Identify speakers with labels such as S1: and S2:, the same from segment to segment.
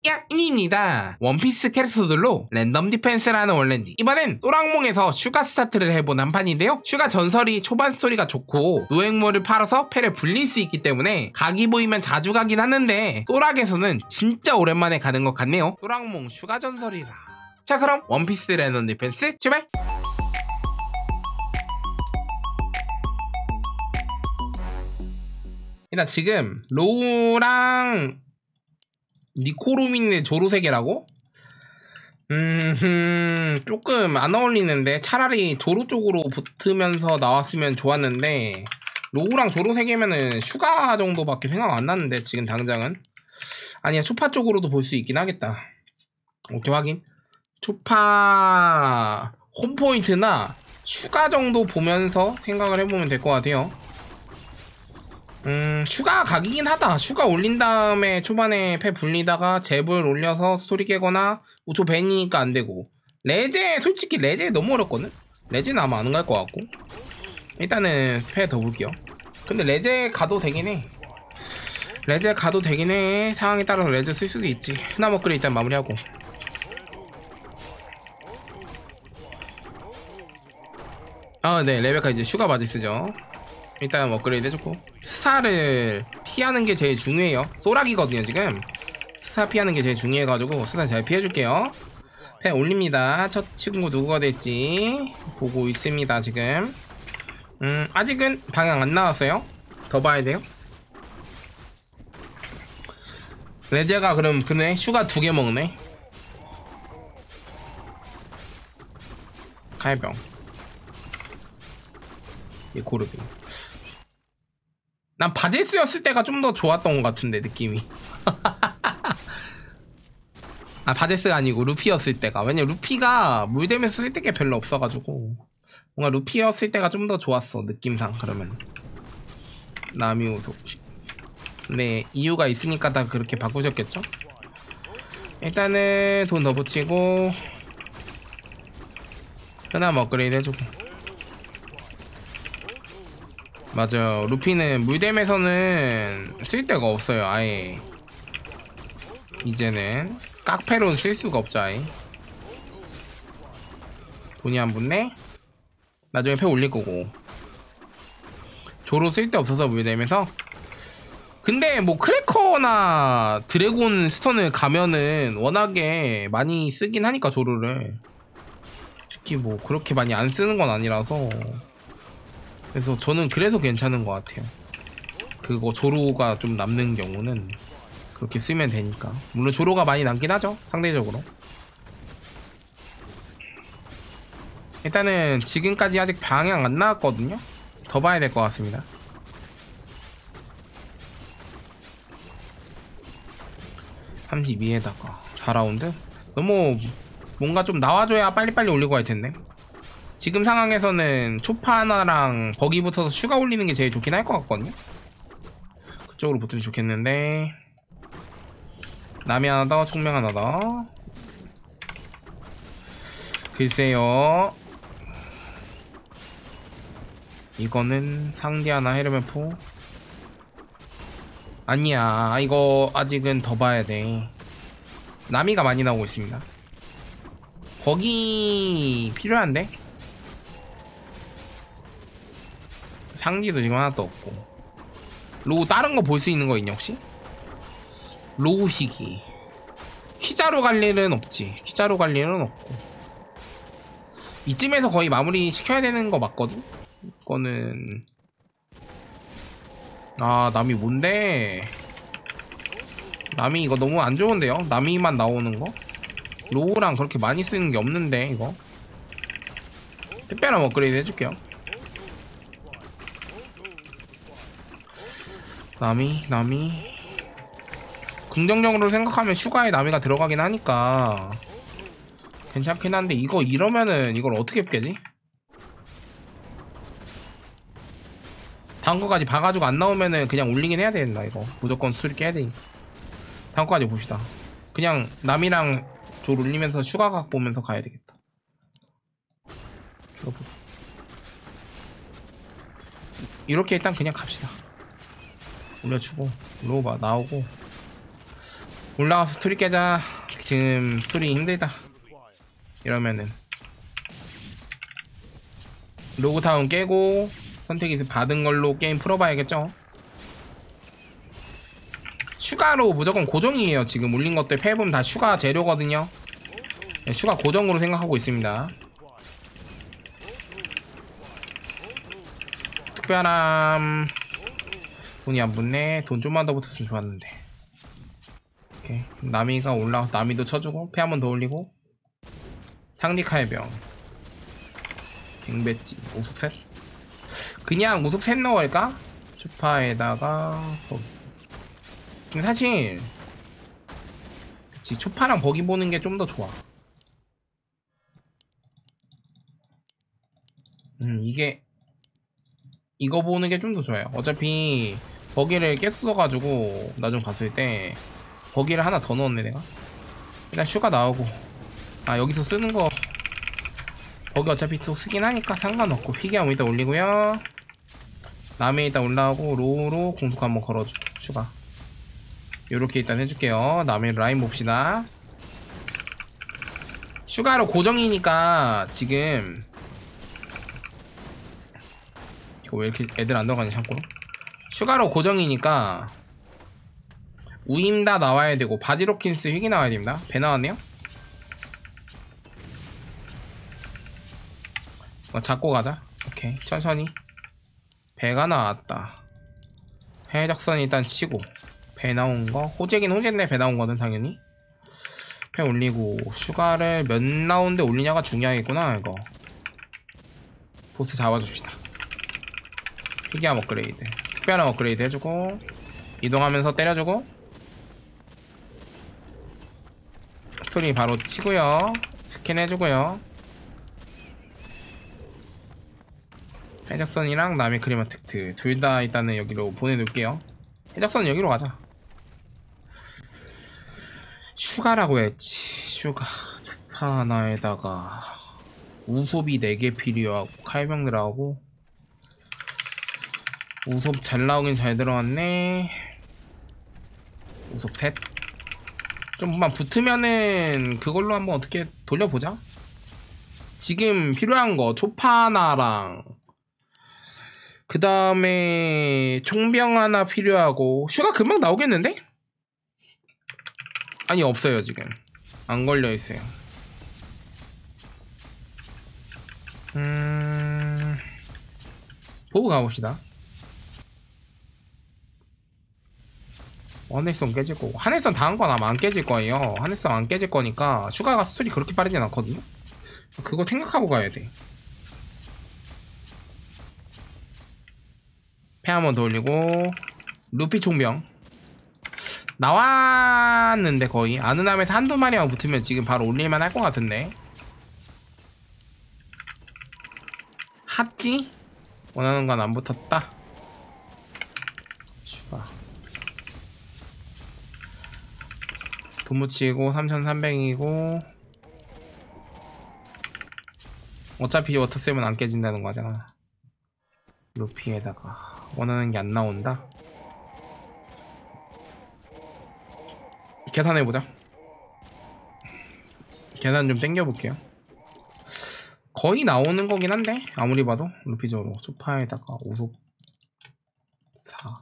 S1: 깍입니다. 원피스 캐릭터들로 랜덤 디펜스라는 원랜디. 이번엔 또랑몽에서 슈가 스타트를 해본 한판인데요. 슈가 전설이 초반 스토리가 좋고 노획물을 팔아서 패를 불릴 수 있기 때문에 각이 보이면 자주 가긴 하는데 또락에서는 진짜 오랜만에 가는 것 같네요. 또랑몽 슈가 전설이라. 자, 그럼 원피스 랜덤 디펜스 출발! 일단 지금 로우랑 니코루민의 조루세계라고? 조금 안 어울리는데 차라리 조루 쪽으로 붙으면서 나왔으면 좋았는데 로우랑 조루세계면은 슈가 정도밖에 생각 안 나는데 지금 당장은 아니야, 초파 쪽으로도 볼 수 있긴 하겠다. 오케이, 확인. 초파 홈포인트나 슈가 정도 보면서 생각을 해보면 될 것 같아요. 슈가 각이긴 하다. 슈가 올린 다음에 초반에 패 불리다가 잽을 올려서 스토리 깨거나 우초 벤이니까 안되고, 레제 솔직히 레제 너무 어렵거든? 레제는 아마 안 갈 것 같고 일단은 패 더 볼게요. 근데 레제 가도 되긴 해. 레제 가도 되긴 해. 상황에 따라서 레제 쓸 수도 있지. 흔한 업그레이드 일단 마무리하고. 아, 네, 레베카 이제 슈가 바지 쓰죠. 일단 업그레이드 해줬고, 스사를 피하는 게 제일 중요해요. 소락이거든요 지금. 스사 피하는 게 제일 중요해가지고 스사 잘 피해줄게요. 패 올립니다. 첫 친구 누구가 될지 보고 있습니다 지금. 아직은 방향 안 나왔어요. 더 봐야 돼요. 레제가 그럼 그네 슈가 2개 먹네. 칼병 이 고르비. 난 바제스였을 때가 좀 더 좋았던 것 같은데 느낌이. 아, 바제스가 아니고 루피였을 때가. 왜냐면 루피가 물댐에서 쓸 게 별로 없어가지고 뭔가 루피였을 때가 좀 더 좋았어 느낌상. 그러면 나미우소. 네, 이유가 있으니까 다 그렇게 바꾸셨겠죠. 일단은 돈 더 붙이고 흔한 업그레이드 해주고. 맞아, 루피는 물댐에서는 쓸 데가 없어요 아예. 이제는 깍패로는 쓸 수가 없죠 아예. 돈이 안 붙네? 나중에 패 올릴 거고. 조로 쓸 데 없어서 물댐에서. 근데 뭐 크래커나 드래곤 스턴을 가면은 워낙에 많이 쓰긴 하니까 조로를. 특히 뭐 그렇게 많이 안 쓰는 건 아니라서. 그래서 저는 그래서 괜찮은 것 같아요. 그거 조로가 좀 남는 경우는 그렇게 쓰면 되니까. 물론 조로가 많이 남긴 하죠 상대적으로. 일단은 지금까지 아직 방향 안 나왔거든요. 더 봐야 될 것 같습니다. (32에다가) 4라운드? 너무 뭔가 좀 나와줘야 빨리빨리 올리고 할 텐데. 지금 상황에서는 초파 하나랑 버기 붙어서 슈가 올리는 게 제일 좋긴 할 것 같거든요. 그쪽으로 붙으면 좋겠는데. 남이 하나 더, 총명 하나 더. 글쎄요. 이거는 상대 하나, 헤르메포. 아니야, 이거 아직은 더 봐야 돼. 나미가 많이 나오고 있습니다. 버기 필요한데? 상기도 지금 하나도 없고. 로우 다른 거 볼 수 있는 거 있냐 혹시? 로우 희귀. 키자로 갈 일은 없지. 키자로 갈 일은 없고. 이쯤에서 거의 마무리 시켜야 되는 거 맞거든? 이거는 아, 남이 뭔데? 남이 이거 너무 안 좋은데요? 남이만 나오는 거? 로우랑 그렇게 많이 쓰는 게 없는데 이거. 특별한 업그레이드 해줄게요. 나미 긍정적으로 생각하면 슈가에 나미가 들어가긴 하니까 괜찮긴 한데, 이거 이러면은 이걸 어떻게 깨지? 다음 거까지 봐가지고 안 나오면은 그냥 올리긴 해야 된다. 이거 무조건 스토리 깨야 되니까. 다음 거까지 봅시다. 그냥 남이랑 졸 올리면서 슈가각 보면서 가야 되겠다. 이렇게 일단 그냥 갑시다. 올려주고 로우바 나오고. 올라가서 스토리 깨자. 지금 스토리 힘들다 이러면은. 로그타운 깨고 선택이 받은 걸로 게임 풀어봐야겠죠. 슈가로 무조건 고정이에요. 지금 올린 것들 폐부분 다 슈가 재료거든요. 네, 슈가 고정으로 생각하고 있습니다. 특별함 돈이 안 붙네. 돈 좀만 더 붙었으면 좋았는데. 오케이. 나미가 올라. 나미도 쳐주고 폐 한 번 더 올리고 상디카의 병 갱배지 우습셋. 그냥 우습셋 넣을까? 초파에다가 버기. 근데 사실 그치, 초파랑 버기 보는 게 좀 더 좋아. 이게 이거 보는 게 좀 더 좋아요. 어차피 버기를 계속 써가지고 나중 봤을 때 버기를 하나 더 넣었네 내가. 일단 슈가 나오고. 아 여기서 쓰는 거 버기 어차피 또 쓰긴 하니까 상관없고. 희귀함 일단 올리고요. 남에 일단 올라오고 로우로 공속 한번 걸어주고 슈가 요렇게 일단 해줄게요. 남의 라인 봅시다. 슈가로 고정이니까 지금 이거 왜 이렇게 애들 안 들어가냐 참고로. 슈가로 고정이니까 우임다 나와야 되고 바지로킨스 휘기 나와야 됩니다. 배 나왔네요. 잡고 가자. 오케이 천천히. 배가 나왔다. 해적선 일단 치고 배 나온거 호재긴 호재인데 배 나온거는 당연히 배 올리고 슈가를 몇 라운드 올리냐가 중요하겠구나. 이거 보스 잡아줍시다. 희귀함 업그레이드 특별한 업그레이드 해주고 이동하면서 때려주고 스토리 바로 치고요. 스캔 해주고요. 해적선이랑 남의 크리마틱트 둘 다 일단은 여기로 보내놓을게요. 해적선 여기로 가자. 슈가라고 했지. 슈가 초파 하나에다가 우섭이 4개 필요하고 칼병 들어가고. 우섭 잘 나오긴 잘 들어왔네. 우섭 셋. 좀만 붙으면은 그걸로 한번 어떻게 돌려보자. 지금 필요한 거 초파 하나랑 그 다음에 총병 하나 필요하고. 슈가 금방 나오겠는데? 아니 없어요 지금. 안 걸려있어요. 보고 가봅시다. 하늘선 깨질 거고. 하늘선 다한 건 아마 안 깨질 거예요. 하늘선 안 깨질 거니까. 슈가가 스토리 그렇게 빠르진 않거든요. 그거 생각하고 가야 돼. 폐 한 번 더 올리고 루피 총병 나왔는데 거의 아누남에서 한두 마리만 붙으면 지금 바로 올릴만 할 것 같은데. 핫지? 원하는 건 안 붙었다. 슈가 돈 묻히고 3300이고 어차피 워터세븐 안 깨진다는 거잖아. 루피에다가 원하는 게 안 나온다. 계산해보자. 계산 좀 땡겨볼게요. 거의 나오는 거긴 한데 아무리 봐도 루피저로 소파에다가 오속 4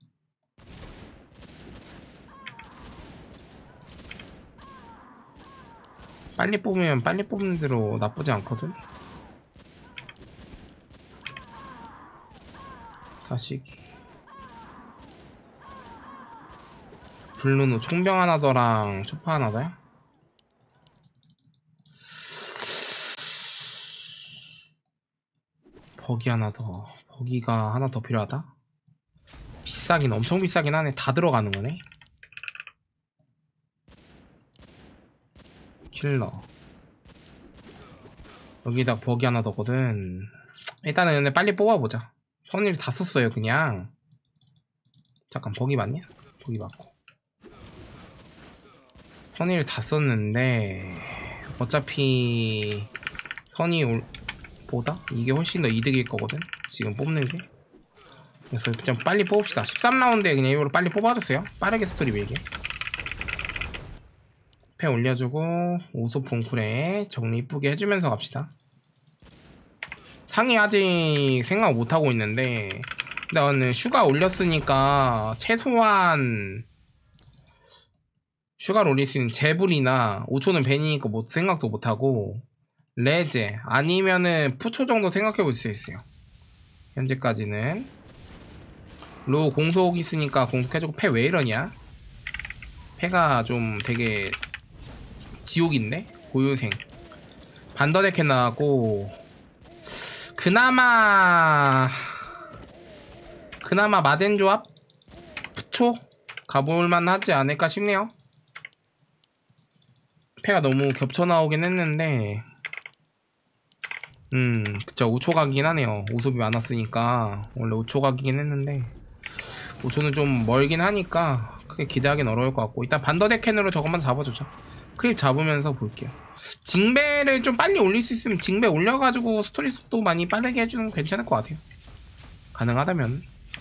S1: 빨리 뽑으면 빨리 뽑는 대로 나쁘지 않거든. 다시기 블루노 총병 하나 더랑 초파 하나 더야? 버기 하나 더. 버기가 하나 더 필요하다? 비싸긴 엄청 비싸긴 하네. 다 들어가는 거네. 킬러 여기다 버기 하나 더거든. 일단은 근데 빨리 뽑아보자. 선일 다 썼어요 그냥. 잠깐 버기 맞냐? 버기 맞고 선일 다 썼는데 어차피 선이 보다 이게 훨씬 더 이득일 거거든 지금 뽑는 게. 그래서 좀 빨리 뽑읍시다. 13라운드에 그냥 이거로 빨리 뽑아주세요. 빠르게 스토리 밀게. 패 올려주고 우소 봉쿨에 정리 이쁘게 해주면서 갑시다. 상위 아직 생각 못하고 있는데 일단은 슈가 올렸으니까 최소한 슈가를 올릴 수 있는 제불이나 5초는 벤이니까 뭐 생각도 못하고 레제 아니면은 푸초 정도 생각해 볼 수 있어요. 현재까지는 로 공속 있으니까 공속해주고 패 왜 이러냐? 패가 좀 되게 지옥인데? 고유생 반더데켓 나왔고 그나마 마젠 조합? 푸초? 가볼만 하지 않을까 싶네요. 패가 너무 겹쳐 나오긴 했는데 그쵸. 우초각이긴 하네요. 우섭이 많았으니까 원래 우초각이긴 했는데 5초는 좀 멀긴 하니까 크게 기대하기는 어려울 것 같고 일단 반더데켄으로 저것만 잡아주자. 크립 잡으면서 볼게요. 징배를 좀 빨리 올릴 수 있으면 징배 올려가지고 스토리 속도 많이 빠르게 해주는 거 괜찮을 것 같아요. 가능하다면.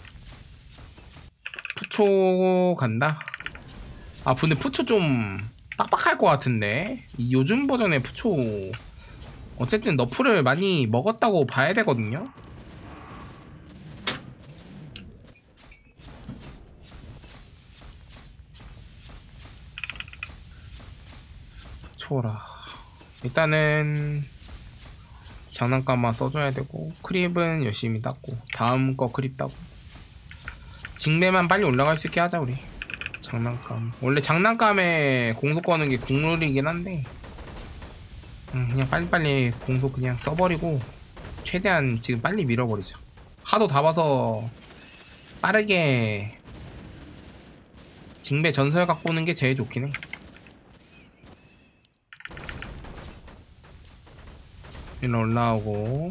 S1: 푸초 간다. 아 근데 푸초 좀 빡빡할 것 같은데 이 요즘 버전의 푸초 어쨌든 너프를 많이 먹었다고 봐야 되거든요. 푸초라 일단은 장난감만 써줘야 되고 크립은 열심히 닦고 다음 거 크립 따고 징배만 빨리 올라갈 수 있게 하자 우리. 장난감 원래 장난감에 공속 거는 게 국룰이긴 한데 그냥 빨리빨리 공속 그냥 써버리고 최대한 지금 빨리 밀어버리자. 하도 다 봐서 빠르게 징배 전설각 보는 게 제일 좋긴 해. 일로 올라오고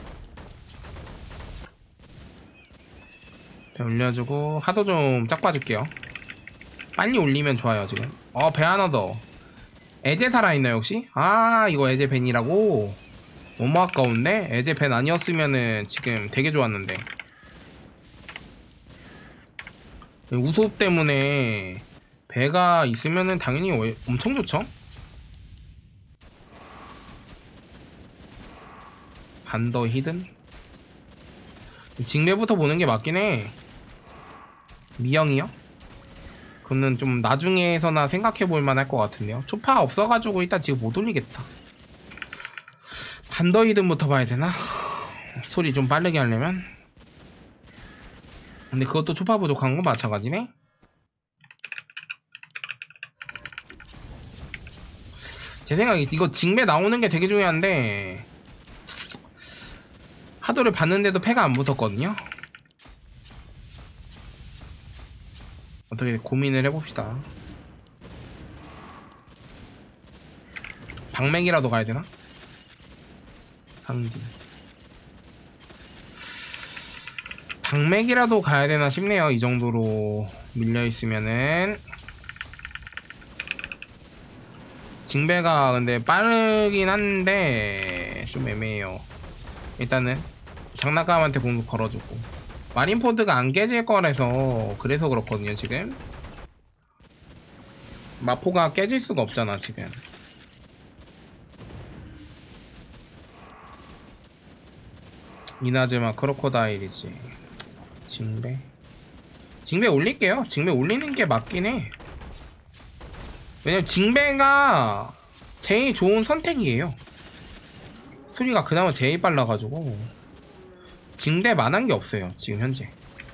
S1: 배 올려주고 하도 좀 짝 봐줄게요. 빨리 올리면 좋아요 지금. 배 하나 더. 에제 살아있나요 혹시? 아 이거 에제 벤이라고? 너무 아까운데? 에제 벤 아니었으면은 지금 되게 좋았는데 우소업 때문에 배가 있으면은 당연히 엄청 좋죠? 반더 히든? 징배부터 보는 게 맞긴 해. 미영이요? 그거는 좀 나중에서나 생각해볼 만할 것 같은데요. 초파 없어가지고 일단 지금 못 올리겠다. 반더 히든부터 봐야 되나? 스토리 좀 빠르게 하려면. 근데 그것도 초파 부족한 건 마찬가지네. 제 생각에 이거 징배 나오는 게 되게 중요한데 하도를 봤는데도 패가 안 붙었거든요. 어떻게 고민을 해봅시다. 방맥이라도 가야 되나? 상디 방맥이라도 가야 되나 싶네요. 이 정도로 밀려있으면은. 징배가 근데 빠르긴 한데 좀 애매해요. 일단은 장난감한테 공격 걸어주고 마린포드가 안 깨질 거라서 그래서 그렇거든요. 지금 마포가 깨질 수가 없잖아 지금. 이나즈마 크로코다일이지. 징배 올릴게요. 징배 올리는 게 맞긴 해. 왜냐면 징배가 제일 좋은 선택이에요. 소리가 그나마 제일 빨라가지고 징배 만한 게 없어요 지금 현재.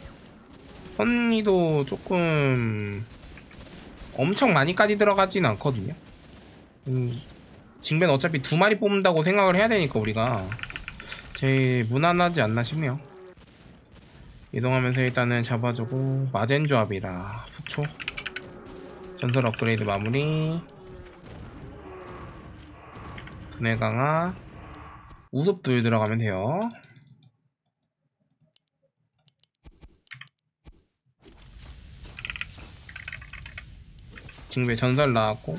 S1: 선리도 조금 엄청 많이까지 들어가진 않거든요. 징배는 어차피 2마리 뽑는다고 생각을 해야 되니까 우리가 제일 무난하지 않나 싶네요. 이동하면서 일단은 잡아주고 마젠 조합이라 푸초 전설 업그레이드 마무리. 분해 강화 우습 둘 들어가면 돼요. 징배 전설 나왔고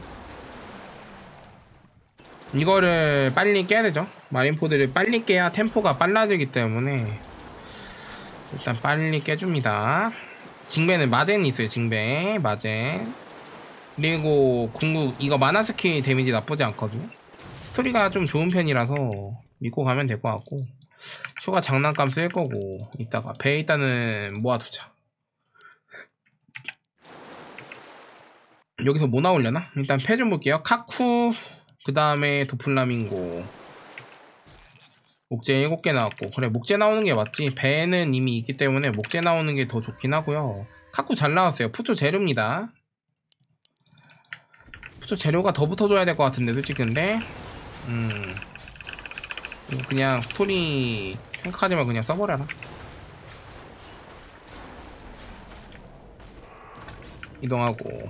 S1: 이거를 빨리 깨야 되죠. 마린포드를 빨리 깨야 템포가 빨라지기 때문에 일단 빨리 깨줍니다. 징배는 마젠이 있어요. 징배 마젠 그리고 궁극 이거 마나 스킬 데미지 나쁘지 않거든요. 스토리가 좀 좋은 편이라서 믿고 가면 될 것 같고, 슈가 장난감 쓸 거고, 이따가 배에 일단은 모아두자. 여기서 뭐 나오려나? 일단 패 좀 볼게요. 카쿠, 그 다음에 도플라밍고, 목재 7개 나왔고. 그래, 목재 나오는 게 맞지. 배는 이미 있기 때문에 목재 나오는 게 더 좋긴 하고요. 카쿠 잘 나왔어요. 푸초 재료입니다. 푸초 재료가 더 붙어줘야 될 것 같은데 솔직히. 근데 이거 그냥 스토리 생각하지만 그냥 써버려라. 이동하고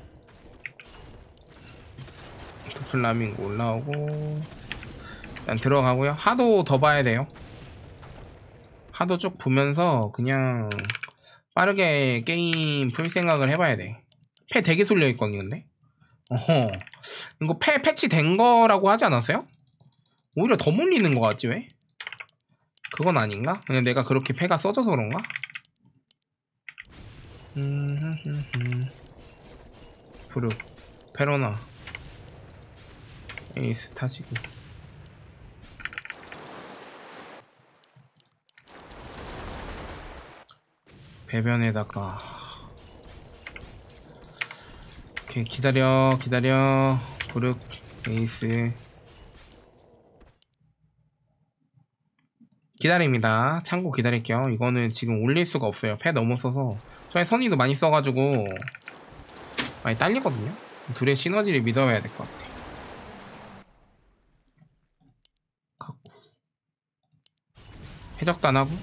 S1: 도플라밍고 올라오고, 일단 들어가고요. 하도 더 봐야 돼요. 하도 쭉 보면서 그냥 빠르게 게임 풀 생각을 해봐야 돼. 패 되게 쏠려 있거든요. 근데 어허, 이거 패 패치된 거라고 하지 않았어요? 오히려 더 몰리는 거 같지 왜? 그건 아닌가? 그냥 내가 그렇게 패가 써져서 그런가? 브룩, 페로나, 에이스 타지고. 배변에다가. 오케이, 기다려 브룩, 에이스 기다립니다. 참고 기다릴게요. 이거는 지금 올릴 수가 없어요. 패 넘어서서 저희 선의도 많이 써가지고 많이 딸리거든요. 둘의 시너지를 믿어야 될 것 같아. 갖고 해적단하고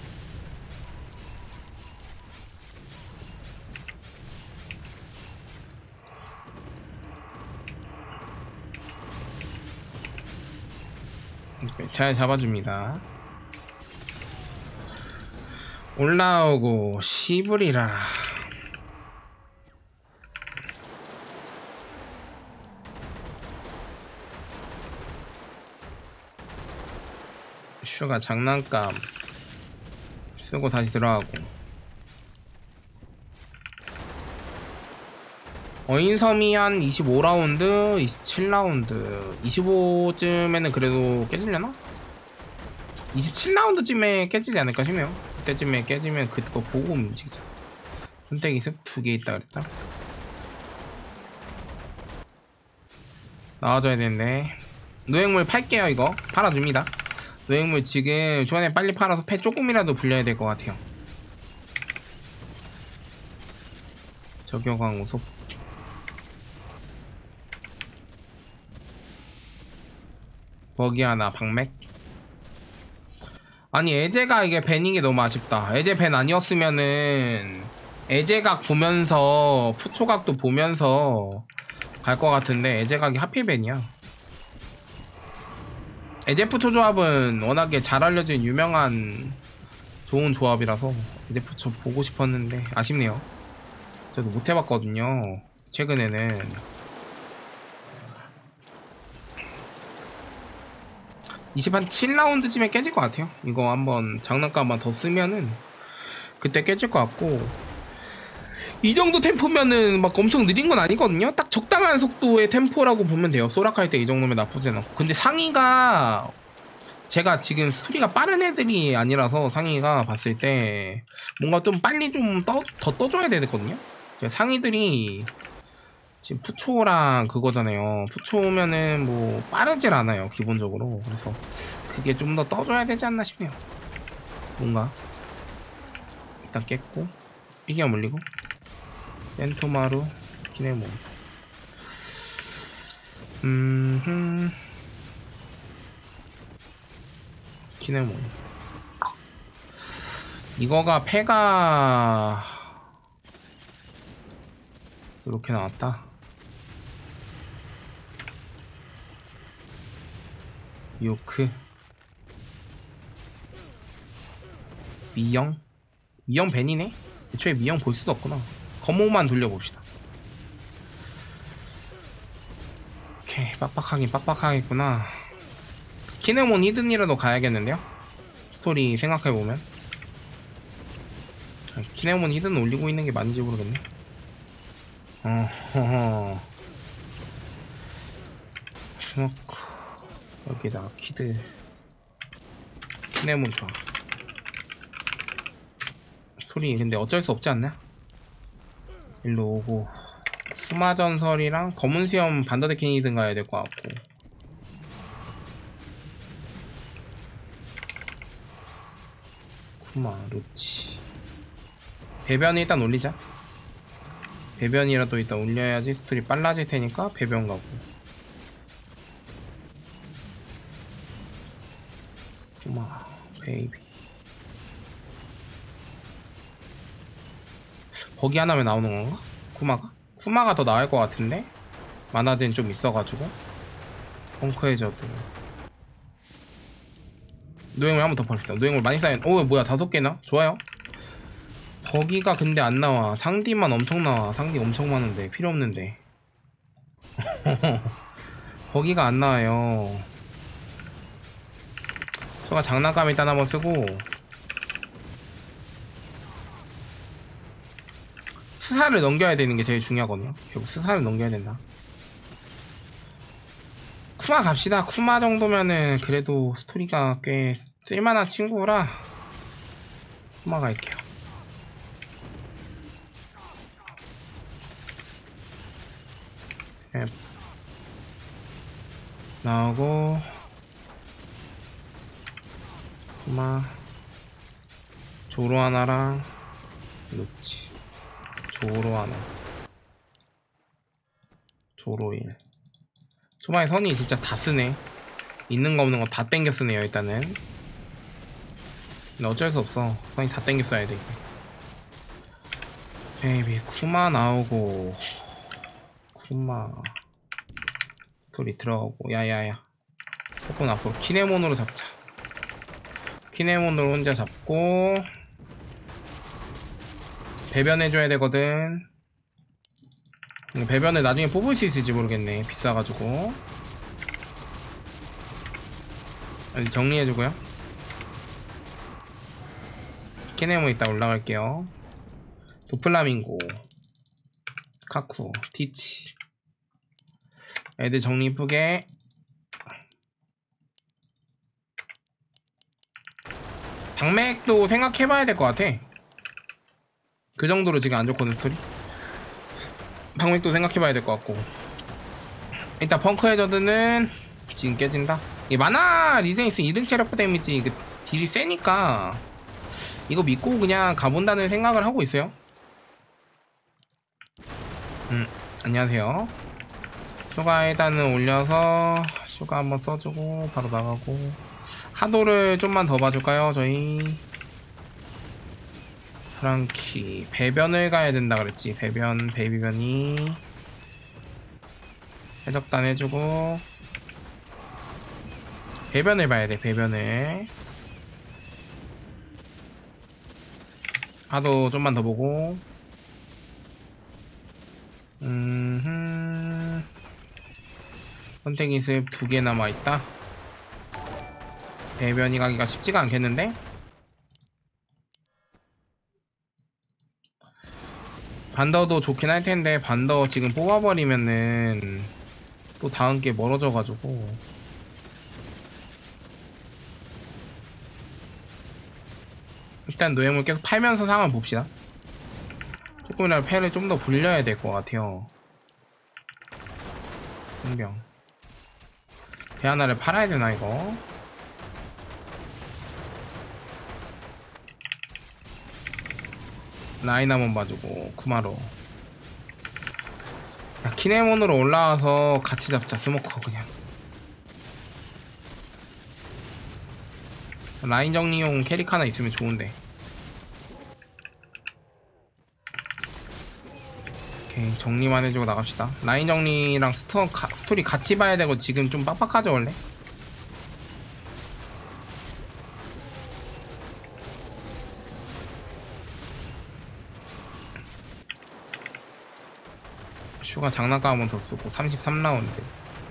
S1: 잘 잡아줍니다. 올라오고 시부리라. 슈가 장난감 쓰고 다시 들어가고. 어인섬이 한 25라운드 27라운드 25쯤에는 그래도 깨지려나? 27라운드쯤에 깨지지 않을까 싶네요. 그때쯤에 깨지면 그거 보고 움직이자. 손때기 습 2개 있다 그랬다. 나와줘야 되는데. 노획물 팔게요. 이거 팔아줍니다. 노획물 지금 중간에 빨리 팔아서 패 조금이라도 불려야 될 것 같아요. 저격왕 우속 버기 하나 박맥. 아니 에제가 이게 밴인 게 너무 아쉽다. 에제 밴 아니었으면은 에제각 보면서 푸초각도 보면서 갈 것 같은데 에제각이 하필 밴이야. 에제 푸초 조합은 워낙에 잘 알려진 유명한 좋은 조합이라서 에제 푸초 보고 싶었는데 아쉽네요. 저도 못 해봤거든요 최근에는. 27라운드쯤에 깨질 것 같아요. 이거 한번 장난감 한번 더 쓰면은 그때 깨질 것 같고, 이 정도 템포면은 막 엄청 느린 건 아니거든요. 딱 적당한 속도의 템포라고 보면 돼요. 소락할 때 이 정도면 나쁘진 않고. 근데 상위가 제가 지금 스토리가 빠른 애들이 아니라서 상위가 봤을 때 뭔가 좀 빨리 좀 더 떠줘야 되거든요. 상위들이 지금 푸초랑 그거잖아요. 푸초면은 뭐 빠르질 않아요 기본적으로. 그래서 그게 좀 더 떠줘야 되지 않나 싶네요. 뭔가 일단 깼고 이게 물리고 센토마루 키네모. 키네모. 이거가 패가 이렇게 나왔다. 요크 미영 벤이네? 애초에 미영 볼 수도 없구나. 검목만 돌려봅시다. 오케이, 빡빡하긴 빡빡하겠구나. 키네몬 히든이라도 가야겠는데요? 스토리 생각해보면 키네몬 히든 올리고 있는 게 맞는지 모르겠네. 어허허. 스모크 여기다 키드 키네몬 좋아. 소리 근데 어쩔 수 없지 않나? 일로 오고 수마전설이랑 검은 수염 반더데킹이든 가야 될 것 같고. 쿠마 루치 배변 일단 올리자. 배변이라도 일단 올려야지 스토리 빨라질 테니까 배변 가고. 쿠마 베이비 버기 하나면 나오는 건가? 쿠마가? 쿠마가 더 나을 것 같은데? 마나젠 좀 있어가지고. 펑크해저드 노행물 한 번 더 펄시다. 노행물 많이 쌓인. 오 뭐야 5개나? 좋아요. 버기가 근데 안 나와. 상디만 엄청 나와. 상디 엄청 많은데 필요 없는데. 버기가 안 나와요. 수가 장난감 일단 한번 쓰고 스사를 넘겨야 되는 게 제일 중요하거든요. 결국 스사를 넘겨야 된다. 쿠마 갑시다. 쿠마 정도면은 그래도 스토리가 꽤 쓸만한 친구라 쿠마 갈게요. 네. 나오고 쿠마 조로 하나랑 루치 조로 하나 조로 1 초반에 선이 진짜 다 쓰네. 있는 거 없는 거 다 땡겨 쓰네요 일단은. 근데 어쩔 수 없어. 선이 다 땡겨 써야 돼. 베이비 쿠마 나오고 쿠마 스토리 들어가고. 야야야 조금 앞으로 키네몬으로 잡자. 키네몬으로 혼자 잡고 배변해줘야 되거든. 배변을 나중에 뽑을 수 있을지 모르겠네. 비싸가지고. 정리해주고요. 키네몬 이따 올라갈게요. 도플라밍고 카쿠 티치 애들 정리 이쁘게. 방맥도 생각해봐야 될 것 같아. 그 정도로 지금 안 좋거든 스토리. 방맥도 생각해봐야 될 것 같고. 일단 펑크 해저드는 지금 깨진다. 이 마나 리젠이스 2등 체력 데미지 이거 딜이 세니까 이거 믿고 그냥 가본다는 생각을 하고 있어요. 안녕하세요. 슈가 일단은 올려서 슈가 한번 써주고 바로 나가고. 하도를 좀만 더 봐줄까요 저희? 프랑키 배변을 가야 된다 그랬지. 배변 베이비변이 해적단 해주고 배변을 봐야 돼. 배변을 하도 좀만 더 보고. 선택 인습 2개 남아있다. 배변이 가기가 쉽지가 않겠는데? 반더도 좋긴 할 텐데 반더 지금 뽑아버리면은 또 다음 게 멀어져가지고. 일단 노예물 계속 팔면서 상황 봅시다. 조금이라도 패를 좀 더 불려야 될 것 같아요. 홍병 배 하나를 팔아야 되나 이거? 라인 한번 봐주고 쿠마로. 야, 키네몬으로 올라와서 같이 잡자. 스모커 그냥 라인 정리용 캐릭 하나 있으면 좋은데. 오케이 정리만 해주고 나갑시다. 라인 정리랑 스토리 같이 봐야 되고 지금 좀 빡빡하죠 원래? 슈가 장난감 한번 더 쓰고 33라운드.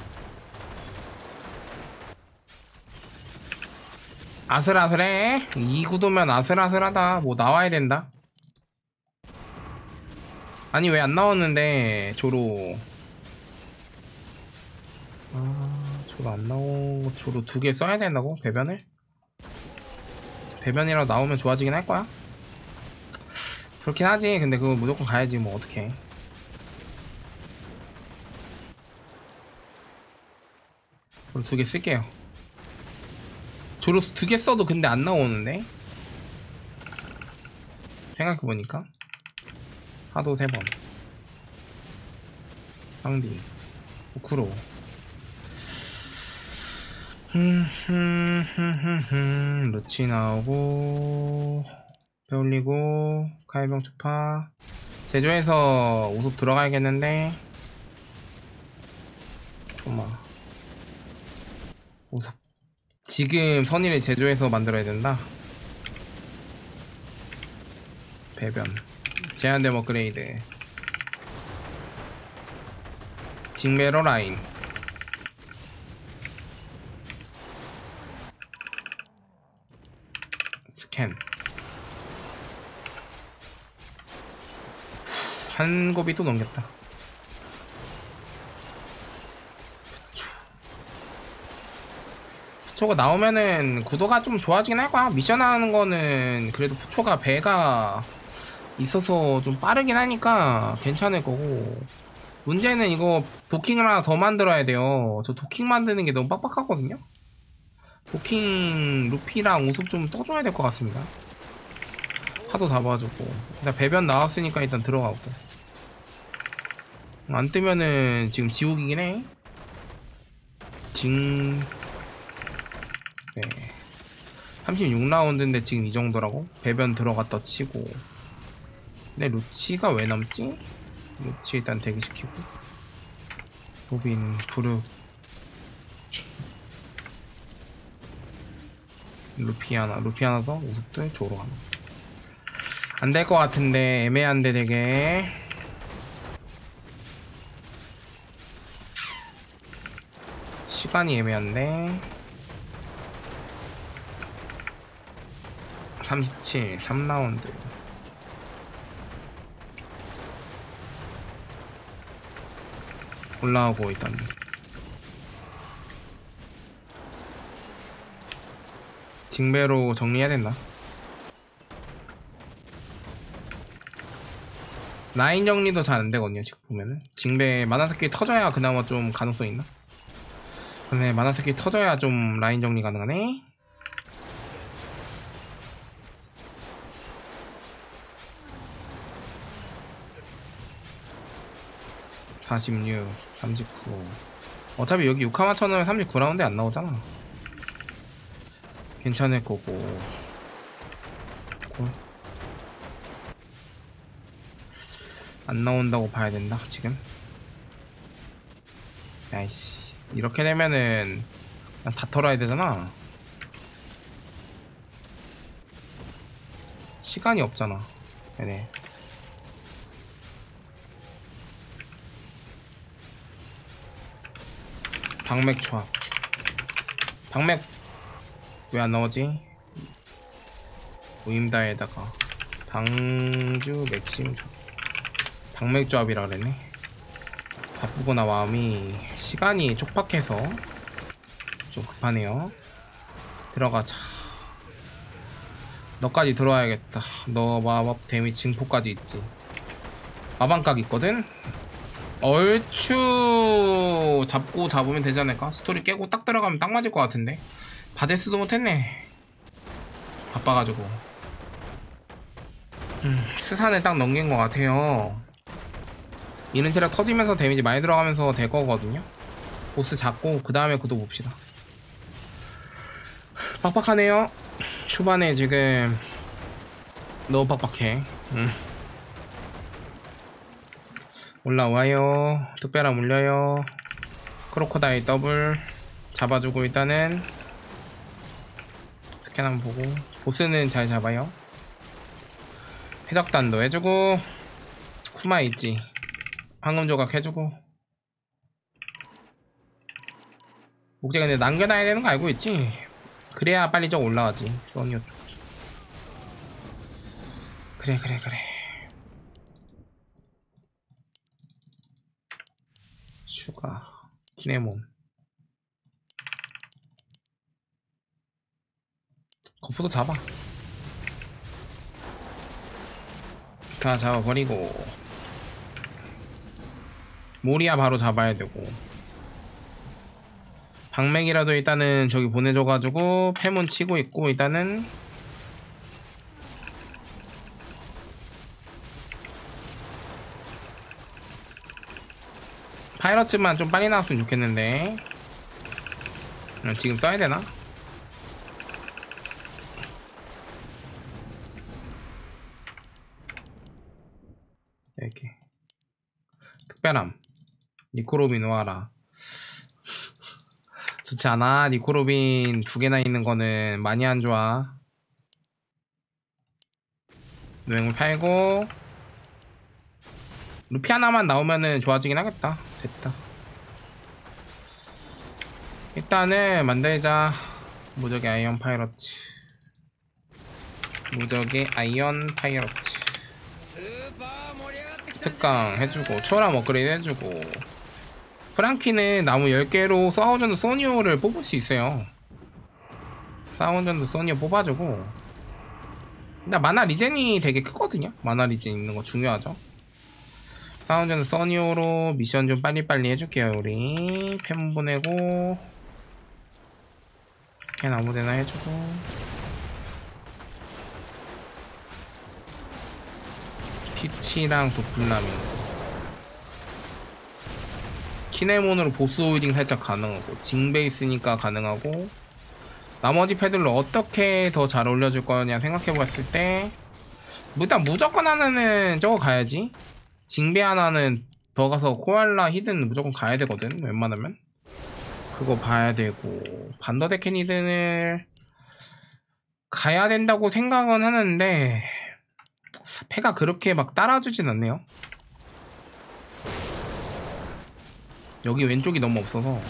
S1: 아슬아슬해. 이 구도면 아슬아슬하다. 뭐 나와야 된다. 아니 왜 안 나왔는데 조로. 조로 안 나오고 조로 2개 써야 된다고? 배변을? 배변이라도 나오면 좋아지긴 할 거야. 그렇긴 하지. 근데 그거 무조건 가야지. 뭐 어떡해. 그럼 2개 쓸게요. 조로 2개 써도 근데 안 나오는데? 생각해보니까 하도 3번 상디 오크로 루치 나오고 배 올리고 가해병 추파 제조해서 우습 들어가야겠는데 조마 우습 지금 선의를 제조해서 만들어야 된다. 배변 제한됨 업그레이드 징메로 라인 스캔 한 곱이 또 넘겼다. 푸초가 나오면은 구도가 좀 좋아지긴 할 거야. 미션 하는 거는 그래도 푸초가 배가 있어서 좀 빠르긴 하니까 괜찮을 거고, 문제는 이거 도킹을 하나 더 만들어야 돼요. 저 도킹 만드는 게 너무 빡빡하거든요. 도킹 루피랑 우습 좀 떠줘야 될 것 같습니다. 하도 다 봐주고 일단 배변 나왔으니까 일단 들어가고, 안 뜨면은 지금 지옥이긴 해. 네. 36라운드인데 지금 이 정도라고? 배변 들어갔다 치고. 근데 루치가 왜 남지? 루치 일단 대기시키고 로빈, 부르, 루피 하나 더 우습들 조로 하나. 안 될 것 같은데 애매한데 되게. 시간이 애매한데. 37 3라운드 올라오고 일단 징배로 정리해야 된다. 라인 정리도 잘 안 되거든요. 지금 보면은 징배 만화스킬 터져야 그나마 좀 가능성 있나? 근데 만화스킬 터져야 좀 라인 정리 가능하네. (46) 39 어차피 여기 6화만 쳐놓으면 39라운드 안 나오잖아. 괜찮을 거고. 안 나온다고 봐야 된다 지금. 야이씨, 이렇게 되면은 그냥 다 털어야 되잖아. 시간이 없잖아. 네네. 방맥 조합. 방맥 왜 안 나오지? 모임다에다가 방주 맥심 조합. 방맥 조합이라 그랬네. 바쁘구나 마음이. 시간이 촉박해서 좀 급하네요. 들어가자. 너까지 들어와야겠다. 너 마법 데미 증폭까지 있지. 마방각 있거든? 얼추 잡고 잡으면 되지 않을까? 스토리 깨고 딱 들어가면 딱 맞을 것 같은데. 바데스도 못했네. 바빠가지고. 스산을 딱 넘긴 것 같아요. 이른 체력 터지면서 데미지 많이 들어가면서 될 거거든요. 보스 잡고 그 다음에 구도 봅시다. 빡빡하네요. 초반에 지금 너무 빡빡해. 올라와요. 특별함 물려요. 크로코다일 더블 잡아주고 일단은 스캔 한번 보고. 보스는 잘 잡아요. 해적단도 해주고 쿠마 있지. 황금 조각 해주고. 목재 근데 남겨놔야 되는 거 알고 있지? 그래야 빨리 좀 올라가지. 소니오 쪽. 그래. 슈가 키네몬 거푸도 잡아. 다 잡아버리고 모리아 바로 잡아야 되고 방맥이라도 일단은 저기 보내줘가지고 패문 치고 있고 일단은 파이러츠만 좀 빨리 나왔으면 좋겠는데 지금 써야 되나? 이렇게 특별함 니코로빈 와라. 좋지 않아? 니코로빈 2개나 있는 거는 많이 안 좋아. 노행을 팔고 루피 하나만 나오면은 좋아지긴 하겠다. 됐다. 일단은 만들자. 무적의 아이언 파이러츠. 무적의 아이언 파이러츠. 특강 해주고 초람 업그레이드 해주고 프랑키는 나무 10개로 사운전드 소니오를 뽑을 수 있어요. 사운전드 소니오 뽑아주고 근데 마나 리젠이 되게 크거든요. 마나 리젠 있는 거 중요하죠. 사운전드 소니오로 미션 좀 빨리빨리 해줄게요. 우리 팬 보내고 캔 아무데나 해주고 피치랑 도플라밍고 키네몬으로 보스 호이딩 살짝 가능하고 징베 있으니까 가능하고 나머지 패들로 어떻게 더 잘 올려줄 거냐 생각해봤을 때 일단 무조건 하나는 저거 가야지. 징베 하나는 더 가서 코알라 히든 무조건 가야 되거든. 웬만하면 그거 봐야 되고 반더데켄 히든을 가야 된다고 생각은 하는데 패가 그렇게 막 따라주진 않네요. 여기 왼쪽이 너무 없어서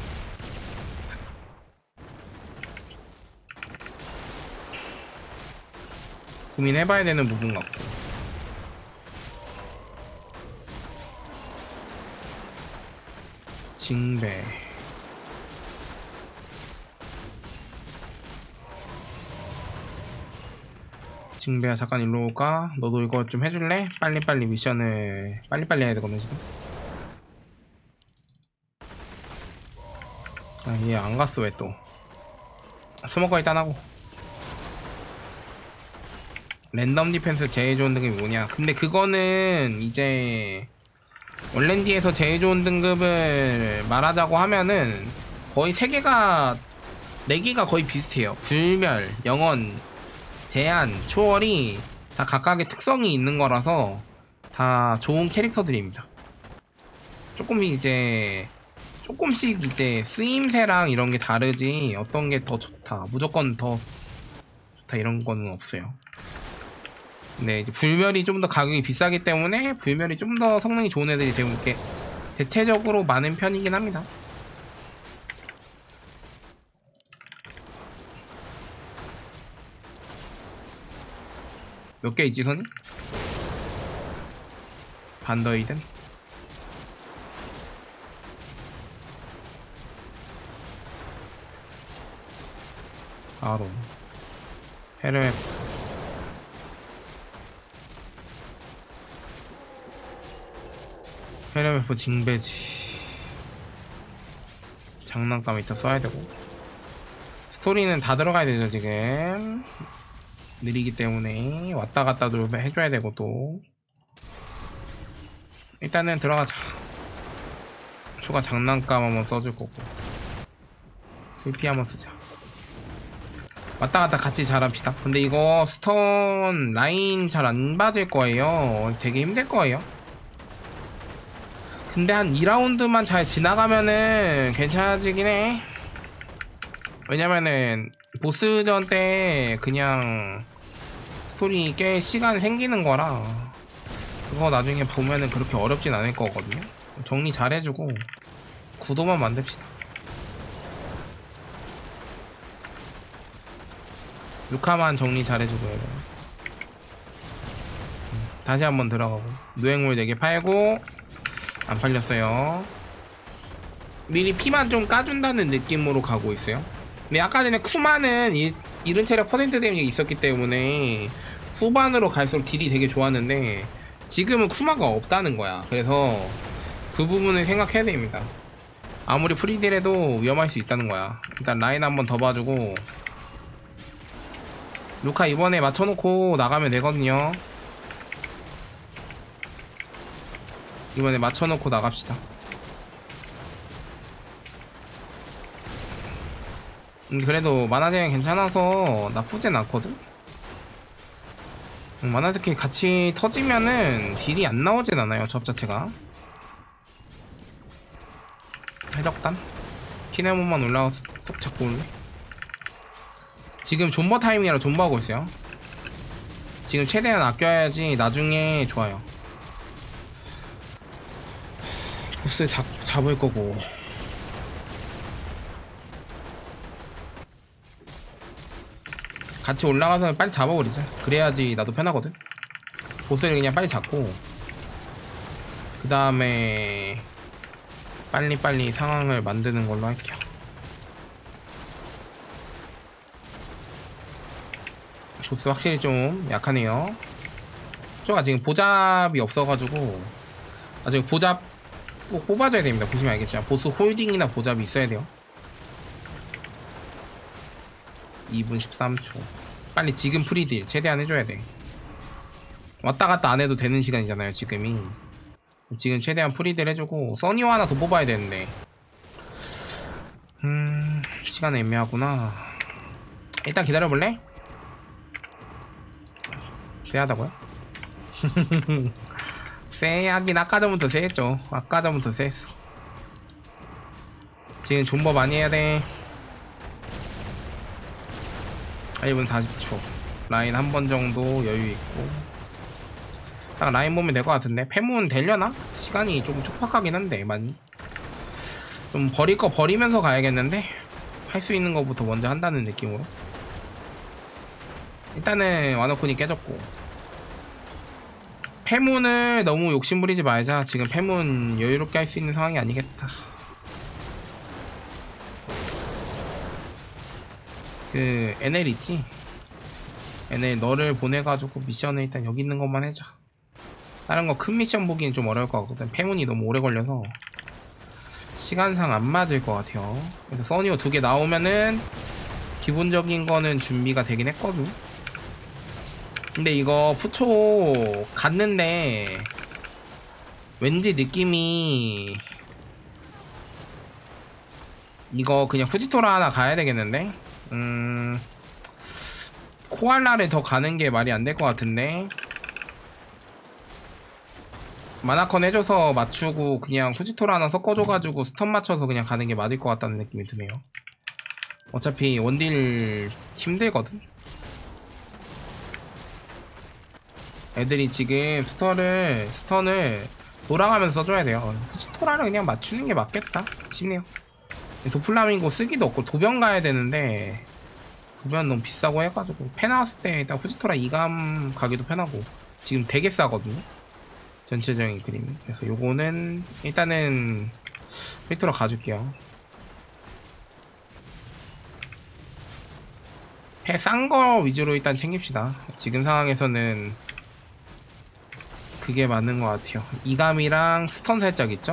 S1: 고민해봐야 되는 부분 같고 징배 징배야 잠깐 일로 올까? 너도 이거 좀 해줄래? 빨리빨리 미션을 빨리빨리 해야 되거든 지금. 아, 얘 안 갔어. 왜 또 스모커 일단 하고 랜덤 디펜스 제일 좋은 등급이 뭐냐. 근데 그거는 이제 원랜디에서 제일 좋은 등급을 말하자고 하면은 거의 3개가 4개가 거의 비슷해요. 불멸, 영원, 제한, 초월이 다 각각의 특성이 있는 거라서 다 좋은 캐릭터들입니다. 조금씩 이제 쓰임새랑 이런 게 다르지 어떤 게 더 좋다 무조건 더 좋다 이런 거는 없어요. 근데 이제 불멸이 좀 더 가격이 비싸기 때문에 불멸이 좀 더 성능이 좋은 애들이 되게 대체적으로 많은 편이긴 합니다. 몇 개 있지 선이? 반더이든? 바로 헤르메 헤르메프 징배지 장난감 이따 써야 되고 스토리는 다 들어가야 되죠. 지금 느리기 때문에 왔다 갔다도 해줘야 되고 또 일단은 들어가자. 추가 장난감 한번 써줄 거고 VP 한번 쓰자. 왔다 갔다 같이 잘합시다. 근데 이거 스톤 라인 잘 안 맞을 거예요. 되게 힘들 거예요. 근데 한 2라운드만 잘 지나가면은 괜찮아지긴 해. 왜냐면은 보스전 때 그냥 스토리 꽤 시간 생기는 거라 그거 나중에 보면은 그렇게 어렵진 않을 거거든요. 정리 잘 해주고 구도만 만듭시다. 루카만 정리 잘 해주고요. 다시 한번 들어가고 노획물 4개 팔고 안 팔렸어요. 미리 피만 좀 까준다는 느낌으로 가고 있어요. 근데 아까 전에 쿠마는 이른 체력 퍼센트 데미지가 있었기 때문에 후반으로 갈수록 딜이 되게 좋았는데 지금은 쿠마가 없다는 거야. 그래서 그 부분을 생각해야 됩니다. 아무리 프리딜해도 위험할 수 있다는 거야. 일단 라인 한번 더 봐주고 루카 이번에 맞춰놓고 나가면 되거든요. 이번에 맞춰놓고 나갑시다. 그래도 만화제한 괜찮아서 나쁘진 않거든. 만화 스킬 같이 터지면은 딜이 안 나오진 않아요. 접 자체가. 해적단 키네몬만 올라가서 톡 잡고 올래. 지금 존버 타이밍이라 존버하고 있어요. 지금 최대한 아껴야지 나중에 좋아요. 보스 잡을 거고. 같이 올라가서 빨리 잡아버리자. 그래야지 나도 편하거든. 보스를 그냥 빨리 잡고 그 다음에 빨리빨리 상황을 만드는 걸로 할게요. 보스 확실히 좀 약하네요. 쪼가 지금 보잡이 없어가지고 나중에 보잡 꼭 뽑아줘야 됩니다. 보시면 알겠지만 보스 홀딩이나 보잡이 있어야 돼요. 2분 13초. 빨리 지금 프리딜 최대한 해줘야 돼. 왔다 갔다 안 해도 되는 시간이잖아요 지금이. 지금 최대한 프리딜 해주고 써니오 하나 더 뽑아야 되는데 시간 애매하구나. 일단 기다려볼래? 쎄하다고요? 쎄하긴 아까 전부터 쎄했죠. 아까 전부터 쎄했어. 지금 존버 많이 해야 돼. 1분 40초. 라인 한 번 정도 여유있고 딱 라인 보면 될 것 같은데. 패문 되려나? 시간이 조금 촉박하긴 한데 많이 좀 버릴 거 버리면서 가야겠는데. 할 수 있는 거부터 먼저 한다는 느낌으로. 일단은 와노콘이 깨졌고 패문을 너무 욕심부리지 말자. 지금 패문 여유롭게 할 수 있는 상황이 아니겠다. 그 NL 있지? NL 너를 보내가지고 미션을 일단 여기 있는 것만 해줘. 다른 거 큰 미션 보기엔 좀 어려울 것 같거든. 패문이 너무 오래 걸려서 시간상 안 맞을 것 같아요. 그래서 써니오 2개 나오면은 기본적인 거는 준비가 되긴 했거든. 근데 이거 푸초 갔는데 왠지 느낌이 이거 그냥 후지토라 하나 가야 되겠는데. 코알라를 더 가는 게 말이 안 될 것 같은데. 마나컨 해줘서 맞추고 그냥 후지토라 하나 섞어줘가지고 스턴 맞춰서 그냥 가는 게 맞을 것 같다는 느낌이 드네요. 어차피 원딜 힘들거든. 애들이 지금 스턴을 돌아가면서 써줘야 돼요. 후지토라를 그냥 맞추는 게 맞겠다 싶네요. 도플라밍고 쓰기도 없고 도변 가야 되는데 도변 너무 비싸고 해가지고 패 나왔을 때 일단 후지토라 2감 가기도 편하고 지금 되게 싸거든요 전체적인 그림. 그래서 요거는 일단은 후지토라 가줄게요. 패 싼 거 위주로 일단 챙깁시다. 지금 상황에서는 그게 맞는 것 같아요. 2감이랑 스턴 살짝 있죠.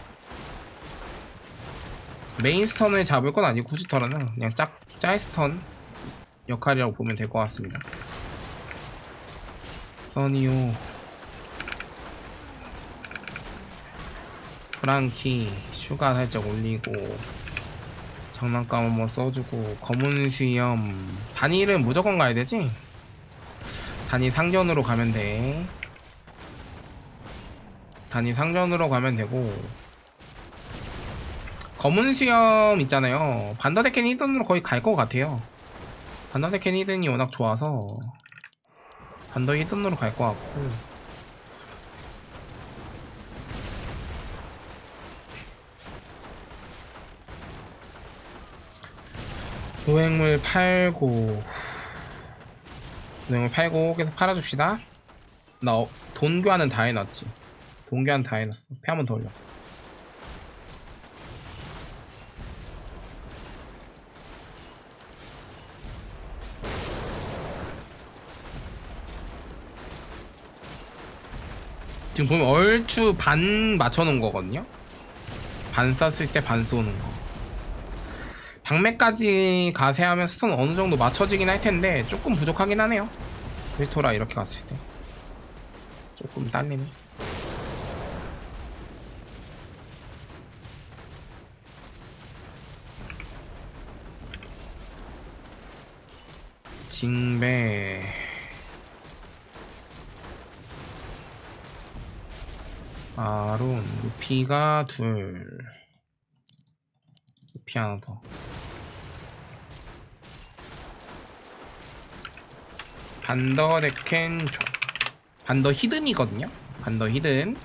S1: 메인 스턴을 잡을 건 아니고 후지토라는 그냥 짤 스턴 역할이라고 보면 될 것 같습니다. 써니오 프랑키 슈가 살짝 올리고 장난감 한번 써주고 검은 수염 단일은 무조건 가야 되지? 단일 상전으로 가면 돼. 단일 상전으로 가면 되고 검은 수염 있잖아요. 반더데켄 히든으로 거의 갈 것 같아요. 반더데켄 히든이 워낙 좋아서 반더 히든으로 갈 것 같고 노획물 팔고 계속 팔아줍시다. 나 돈 교환은 다 해놨지. 돈 교환 다 해놨어. 패 한번 더 올려. 지금 보면 얼추 반 맞춰놓은 거거든요. 반 썼을 때 반 쏘는 거. 방매까지 가세하면 스턴 어느 정도 맞춰지긴 할 텐데 조금 부족하긴 하네요. 빅토라 이렇게 갔을 때 조금 딸리네. 징배 아론 루피가 둘, 루피 하나 더. 반더 데켄 반더 히든이거든요. 반더 히든.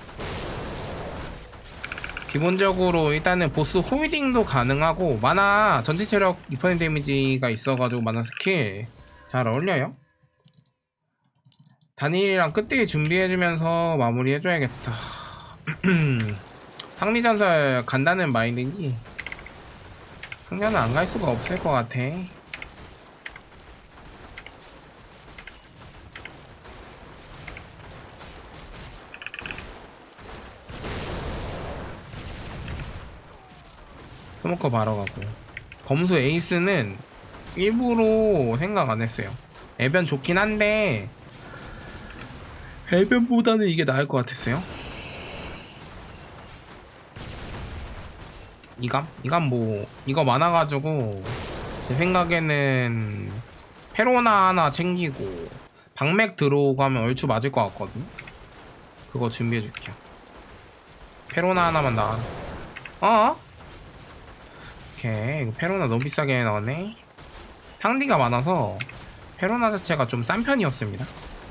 S1: 기본적으로 일단은 보스 홀딩도 가능하고 마나 전체 체력 2% 데미지가 있어가지고 마나 스킬 잘 어울려요. 다니엘이랑 끝대기 준비해주면서 마무리해줘야겠다. 상리전설 간다는 마인드인지 상자는 안 갈 수가 없을 것 같아. 스모커 바로 가고. 검수 에이스는 일부러 생각 안 했어요. 애변 좋긴 한데 애변보다는 이게 나을 것 같았어요. 이감 뭐 이거 많아가지고 제 생각에는 페로나 하나 챙기고 방맥 들어오고 하면 얼추 맞을 것 같거든. 그거 준비해줄게요. 페로나 하나만 나와. 오케이. 이거 페로나 너무 비싸게 나왔네. 상디가 많아서 페로나 자체가 좀 싼 편이었습니다.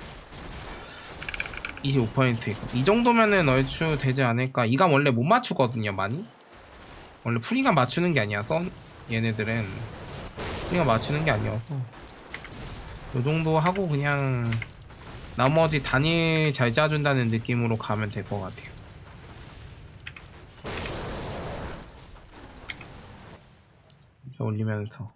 S1: 25% 이거. 이 정도면은 얼추 되지 않을까. 이감 원래 못 맞추거든요 많이. 원래 풀이감 맞추는 게 아니야. 얘네들은 풀이감 맞추는 게 아니어서 요 정도 하고 그냥 나머지 단일 잘 짜준다는 느낌으로 가면 될 것 같아요. 올리면서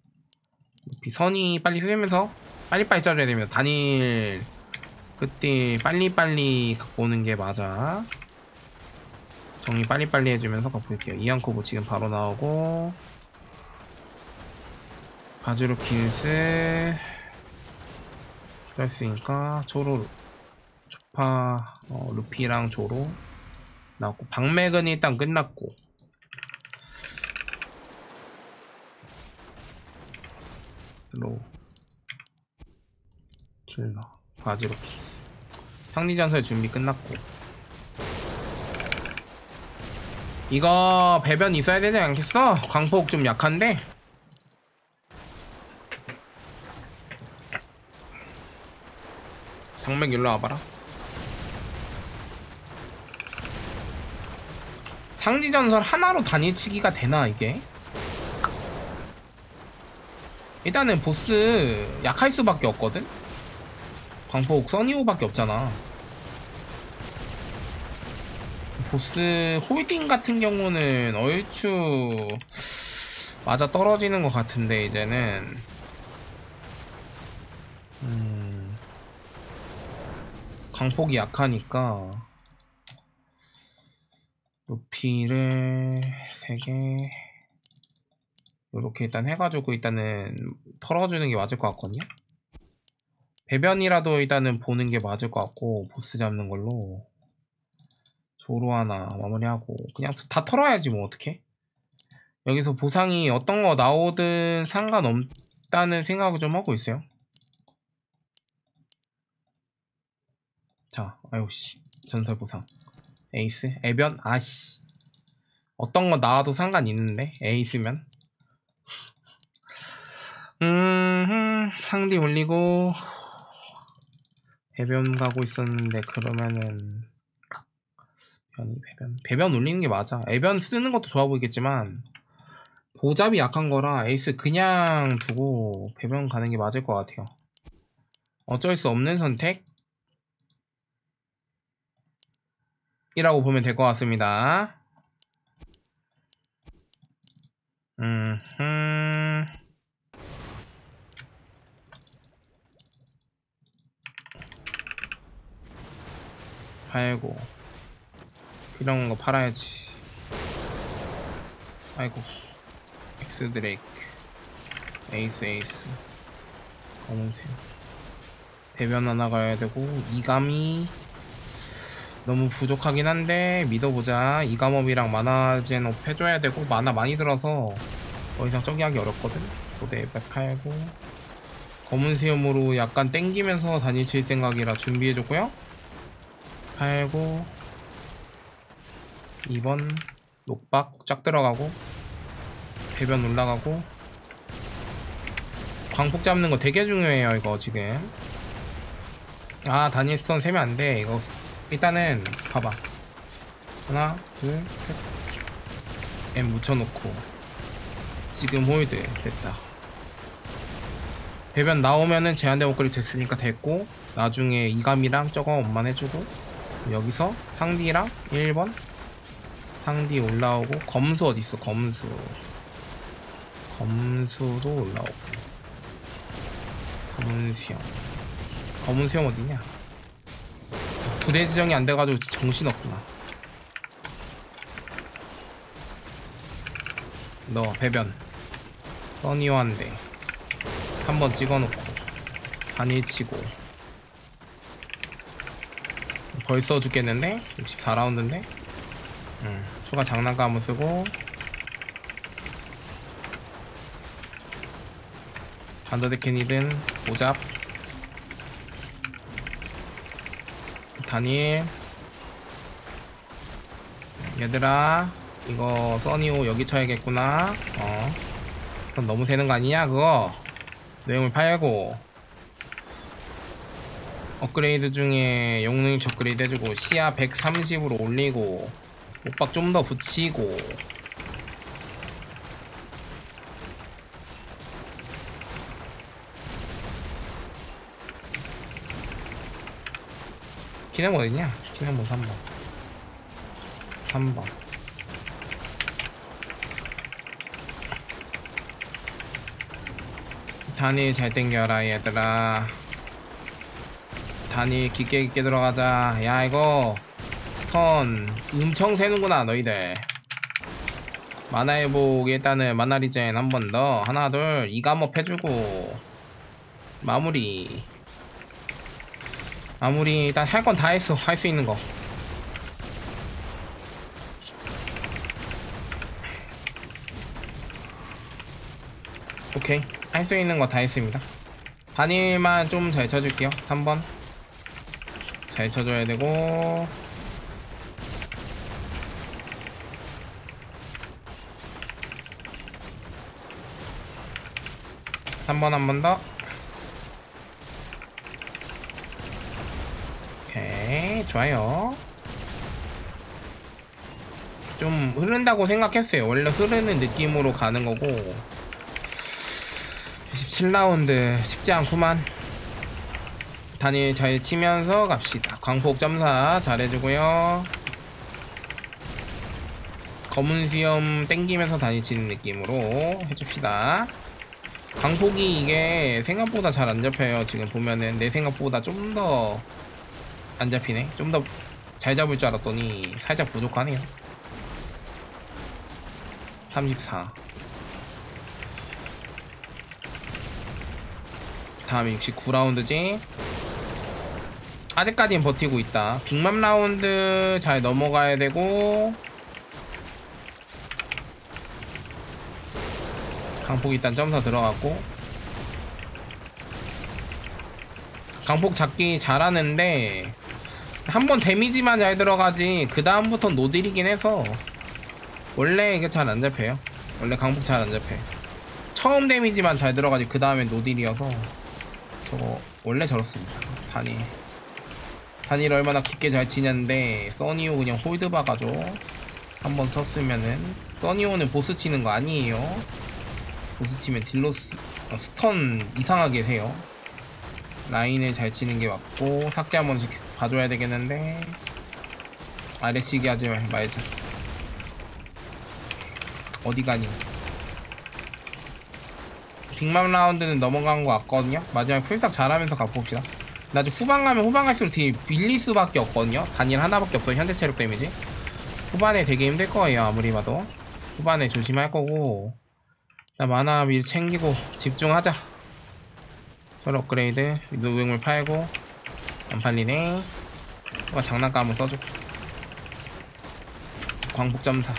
S1: 선이 빨리 쓰면서 빨리빨리 짜줘야 됩니다. 단일 그때 빨리빨리 갖고 오는 게 맞아. 정리 빨리빨리 해주면서 가볼게요. 이안코브 지금 바로 나오고 바즈로킨스 필요했으니까 조로 조파 루피랑 조로 나왔고 방맥은 일단 끝났고 로 킬러 바즈로킨스 상리전설 준비 끝났고 이거 배변 있어야 되지 않겠어? 광폭 좀 약한데 방맥 일로 와봐라. 상리전설 하나로 단일치기가 되나 이게? 일단은 보스 약할 수밖에 없거든? 광폭 써니오밖에 없잖아. 보스 홀딩 같은 경우는 얼추 맞아 떨어지는 것 같은데 이제는 광폭이 약하니까 루피를 3개 요렇게 일단 해가지고 일단은 털어주는 게 맞을 것 같거든요. 배변이라도 일단은 보는 게 맞을 것 같고 보스 잡는 걸로 조로 하나 마무리하고 그냥 다 털어야지 뭐 어떡해. 여기서 보상이 어떤 거 나오든 상관없다는 생각을 좀 하고 있어요. 자, 아유씨 전설 보상 에이스 애변 아씨 어떤 거 나와도 상관 있는데 에이스면 상디 올리고 배변 가고 있었는데 그러면은 배변 올리는 게 맞아. 애변 쓰는 것도 좋아 보이겠지만 보잡이 약한 거라 에이스 그냥 두고 배변 가는 게 맞을 것 같아요. 어쩔 수 없는 선택 이라고 보면 될 것 같습니다. 팔고 이런 거 팔아야지. 아이고. 엑스 드레이크, 에이스, 검은색. 배변 하나 가야 되고, 이감이 너무 부족하긴 한데 믿어보자. 이감업이랑 마나제노 해줘야 되고, 마나 많이 들어서 더 이상 저기 하기 어렵거든. 고대 팔고, 검은 수염으로 약간 땡기면서 단일 칠 생각이라 준비해줬고요. 팔고 2번 녹박 쫙 들어가고, 배변 올라가고. 광폭 잡는 거 되게 중요해요 이거 지금. 아, 다니엘 스톤 세면 안돼 이거. 일단은 봐봐. 하나 둘셋 M 묻혀놓고 지금 홀드 됐다. 배변 나오면은 제한된 목걸이 됐으니까 됐고, 나중에 이감이랑 저거 엄만 해주고, 여기서 상디랑 1번 상디 올라오고. 검수 어딨어? 검수도 올라오고. 검은 수염 어디냐? 부대 지정이 안 돼가지고 정신없구나. 너 배변 써니와한데 한번 찍어놓고 단일 치고. 벌써 죽겠는데? 64라운드인데? 추가 장난감 한번 쓰고. 반더데캔이든 오잡 다니엘. 얘들아 이거 써니오 여기 쳐야겠구나. 너무 새는 거 아니냐 그거. 내용을 팔고, 업그레이드 중에 영능 업그레이드 해주고, 시야 130으로 올리고, 옷박 좀 더 붙이고. 키네몬 어딨냐? 키네몬 3번. 단일 잘 땡겨라 얘들아. 단일 깊게 들어가자. 야 이거 스턴 엄청 새는구나 너희들. 만화회복 일단은 마나리젠 한 번 더. 하나 둘 이감업 해주고 마무리. 일단 할 건 다 했어. 할 수 있는 거. 오케이, 할 수 있는 거 다 했습니다. 단일만 좀 잘 쳐줄게요. 3번 잘 쳐줘야 되고, 한 번 더. 오케이, 좋아요. 좀 흐른다고 생각했어요. 원래 흐르는 느낌으로 가는 거고. 17라운드 쉽지 않구만. 단일 잘 치면서 갑시다. 광폭 점사 잘해주고요. 검은 수염 땡기면서 단일 치는 느낌으로 해줍시다. 광폭이 이게 생각보다 잘 안 잡혀요. 지금 보면은 내 생각보다 좀 더 안 잡히네. 좀 더 잘 잡을 줄 알았더니 살짝 부족하네요. 34. 다음에 69라운드지. 아직까지는 버티고 있다. 빅맘 라운드 잘 넘어가야 되고, 강폭 일단 점사 들어갔고. 강폭 잡기 잘하는데 한번 데미지만 잘 들어가지 그 다음부터 노딜이긴 해서 원래 이게 잘 안 잡혀요. 원래 강폭 잘 안 잡혀요. 처음 데미지만 잘 들어가지 그 다음에 노딜이어서. 저거 원래 저렇습니다. 단일 얼마나 깊게 잘 치냐인데, 써니오 그냥 홀드 봐가지고 한번 썼으면은. 써니오는 보스 치는 거 아니에요. 보스 치면 딜로스 스턴 이상하게 세요. 라인을 잘 치는 게 맞고, 삭제 한 번씩 봐줘야 되겠는데. 아래치기 하지 말자. 어디 가니? 빅맘 라운드는 넘어간 거 같거든요. 마지막에 풀싹 잘하면서 가봅시다. 나중에 후반 가면 후반 갈수록 되게 밀릴 수밖에 없거든요. 단일 하나밖에 없어. 현재 체력 데미지. 후반에 되게 힘들 거예요. 아무리 봐도. 후반에 조심할 거고. 나 만화 미리 챙기고 집중하자. 서로 업그레이드. 노획물 팔고. 안 팔리네. 장난감 한번 써주고. 광폭점사.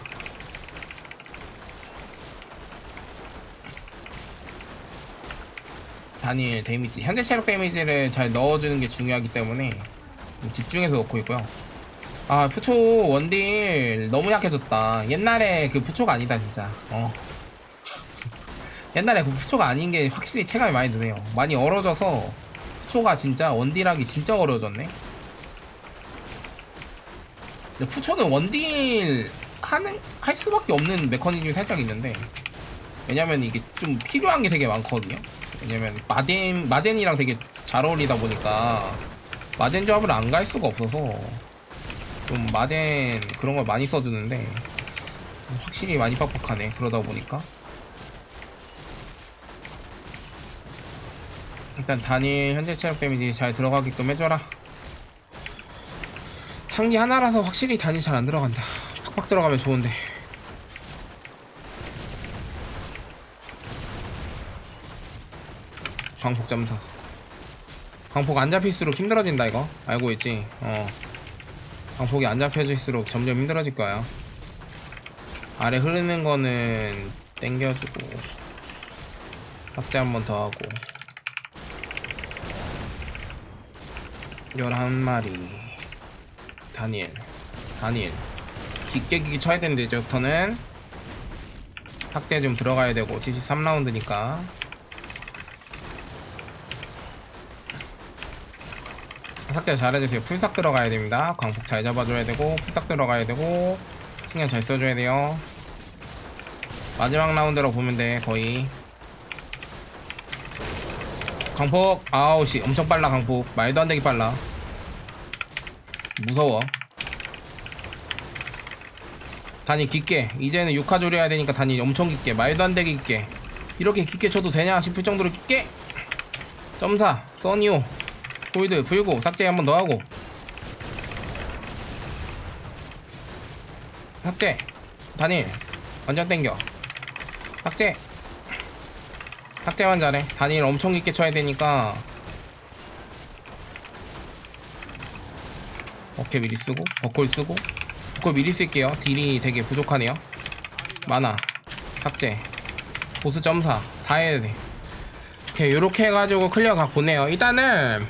S1: 단일 데미지, 현재 체력 데미지를 잘 넣어주는 게 중요하기 때문에 집중해서 넣고 있고요. 아, 푸초 원딜 너무 약해졌다. 옛날에 그 푸초가 아니다 진짜. 옛날에 그 푸초가 아닌 게 확실히 체감이 많이 드네요. 많이 얼어져서 푸초가 진짜 원딜하기 진짜 어려워졌네. 근데 푸초는 원딜 할 수밖에 없는 메커니즘이 살짝 있는데, 왜냐면 이게 좀 필요한 게 되게 많거든요. 왜냐면 마젠이랑 되게 잘 어울리다 보니까 마젠 조합을 안 갈 수가 없어서 좀 마젠 그런 걸 많이 써주는데 확실히 많이 빡빡하네. 그러다 보니까 일단 단일 현재 체력 데미지 잘 들어가게끔 해줘라. 상기 하나라서 확실히 단일 잘 안 들어간다. 팍팍 들어가면 좋은데. 광폭 점사. 광폭 안 잡힐수록 힘들어진다 이거 알고 있지? 광폭이 안 잡혀질수록 점점 힘들어질 거야. 아래 흐르는 거는 땡겨주고 확대 한 번 더 하고 11마리 단일 깊게 쳐야 되는데 저부터는 확대 좀 들어가야 되고 73라운드니까 삭제 잘해주세요. 풀삭 들어가야 됩니다. 광폭 잘 잡아줘야 되고 풀삭 들어가야 되고 신경 잘 써줘야 돼요. 마지막 라운드로 보면 돼. 거의 광폭 아우씨 엄청 빨라. 광폭 말도 안 되게 빨라. 무서워. 단일 깊게 이제는 6화 조려야 되니까 단일 엄청 깊게 말도 안 되게 깊게 이렇게 깊게 쳐도 되냐 싶을 정도로 깊게. 점사 써니오 골드 불고 삭제 한번 더 하고 삭제 단일 완전 땡겨 삭제만 잘해. 단일 엄청 깊게 쳐야 되니까 어깨 미리 쓰고 버콜 쓰고 버콜 미리 쓸게요. 딜이 되게 부족하네요. 만화 삭제 보스 점사 다 해야 돼. 오케이 요렇게 해가지고 클리어 각 보네요. 일단은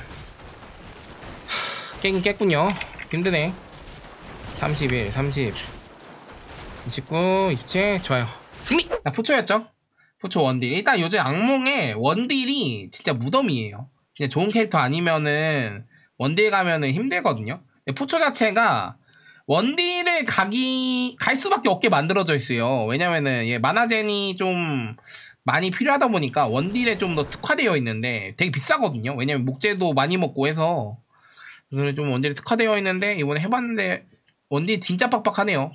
S1: 깨긴 깼군요. 힘드네. 31, 30, 29, 27 좋아요. 승리! 나 푸초였죠? 푸초 원딜. 일단 요즘 악몽에 원딜이 진짜 무덤이에요. 그냥 좋은 캐릭터 아니면은 원딜 가면은 힘들거든요. 푸초 자체가 원딜을 갈 수밖에 없게 만들어져 있어요. 왜냐면은 얘 마나젠이 좀 많이 필요하다 보니까 원딜에 좀 더 특화되어 있는데 되게 비싸거든요. 왜냐면 목재도 많이 먹고 해서 그래 좀 원딜이 특화되어 있는데 이번에 해봤는데 원딜 진짜 빡빡하네요.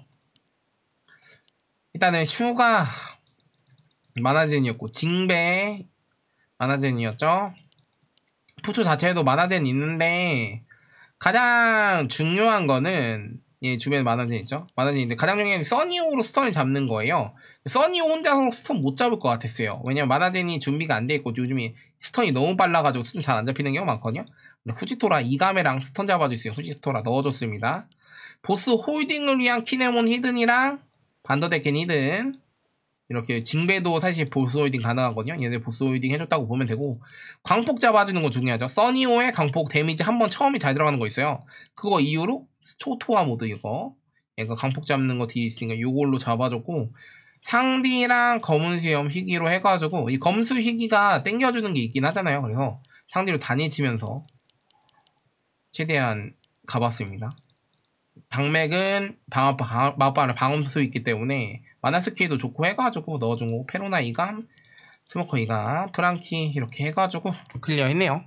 S1: 일단은 슈가 마나젠이었고 징베 마나젠이었죠. 푸초 자체에도 마나젠 있는데 가장 중요한 거는 얘 주변에 마나젠 있죠. 마나젠인데 가장 중요한 게 써니오로 스턴을 잡는 거예요. 써니오 혼자서 스턴 못 잡을 것 같았어요. 왜냐면 마나젠이 준비가 안 돼 있고 요즘에 스턴이 너무 빨라가지고 스턴 잘 안 잡히는 경우가 많거든요. 후지토라 이가메랑 스턴 잡아주세요. 후지토라 넣어줬습니다. 보스 홀딩을 위한 키네몬 히든이랑 반더데켄 히든 이렇게 징배도 사실 보스 홀딩 가능하거든요. 얘네 보스 홀딩 해줬다고 보면 되고 광폭 잡아주는 거 중요하죠. 써니오의 광폭 데미지 한번 처음에 잘 들어가는 거 있어요. 그거 이후로 초토화 모드 이거 얘가 광폭 잡는 거 딜 있으니까 이걸로 잡아줬고 상디랑 검은 수염 희귀로 해가지고 이 검수 희귀가 땡겨주는 게 있긴 하잖아요. 그래서 상디로 다니치면서 최대한 가봤습니다. 방맥은 마법반을 방음수 있기 때문에 마나 스킬도 좋고 해가지고 넣어준 거고 페로나 2감 스모커 2감 프랑키 이렇게 해가지고 클리어 했네요.